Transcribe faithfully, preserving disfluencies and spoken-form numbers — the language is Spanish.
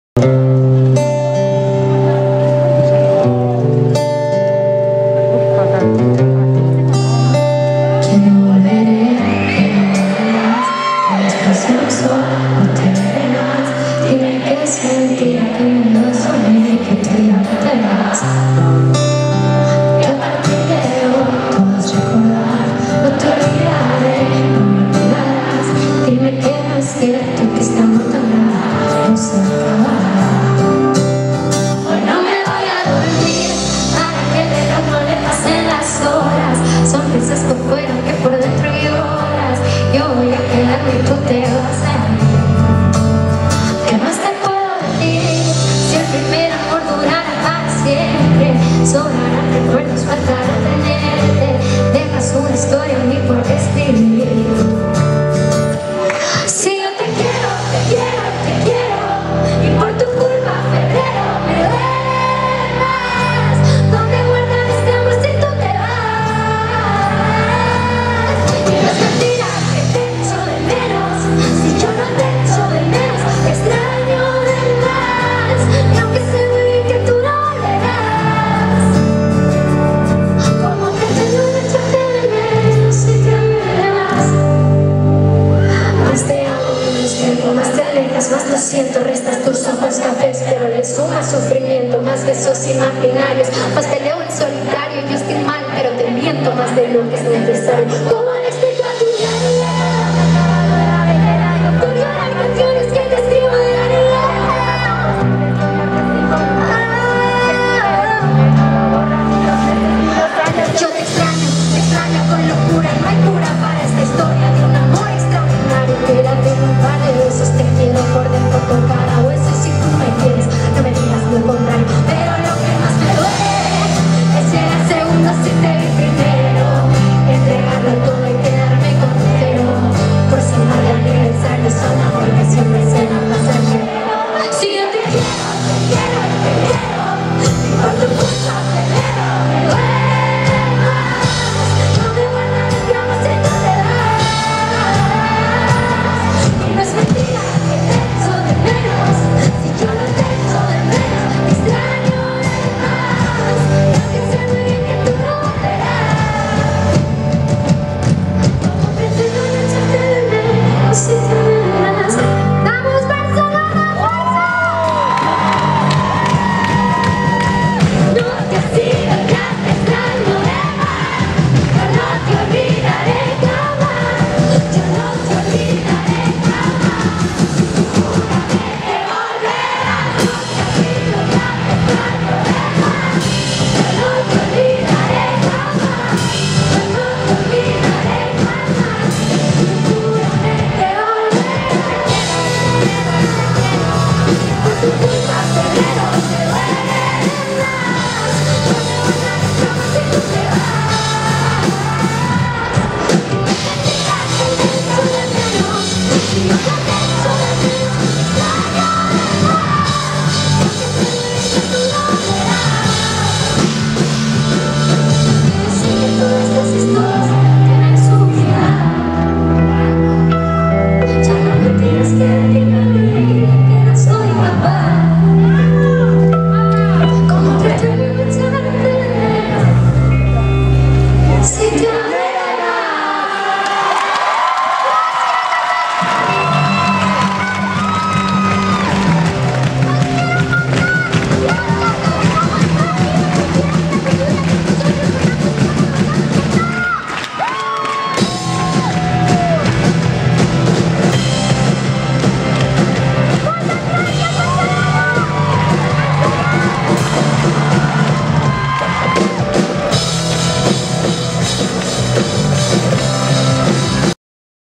Más lo siento, restas tus ojos cafés, pero le suma sufrimiento, más besos imaginarios, más peleo en solitario. Yo estoy mal, pero te miento más de lo que es necesario. ¿Cómo le explico a tu vida? Tú lloras canciones que te escribo de la niña. Yo te extraño, te extraño con locura. No hay cura para esta historia de un amor extraordinario. Que la tengo un par de besos, te quiero por dentro con cada hueso. Si tú me quieres, no me digas lo contrario. Pero lo que más me duele es llegar segundo si te vi primero. Entregarlo todo y quedarme con cero. Por si no de aniversario son amor que siempre será pasajero. Si yo te quiero, te quiero, te quiero, y por tu culpa peleo, me duele más. No me guardan el clavo si no te das. Y no es mentira que te echo de menos. Si yo no te echo de menos, te extraño de más. Y aunque sé muy bien que tú no volverás, como pretendo no echarte de menos si te verás. ¡Vamos, Barcelona, fuerza! No te has ido, ya te extraño de más. Yo no te olvidaré jamás. Yo no te olvidaré jamás. Júrame que volverás. No te has ido, ya te extraño de más. Yo no te olvidaré jamás. Yo no te olvidaré jamás. Júrame que volverás. Por tu culpa febrero me duele más. No me guardan las bromas si tú te vas. Y no es mentira que te echo de menos. Si yo no te echo de menos, te extraño de más. Y aunque sé muy bien que tú no volverás, sé que todas las historias tienen su final. Ya no me pidas que diga que no soy capaz.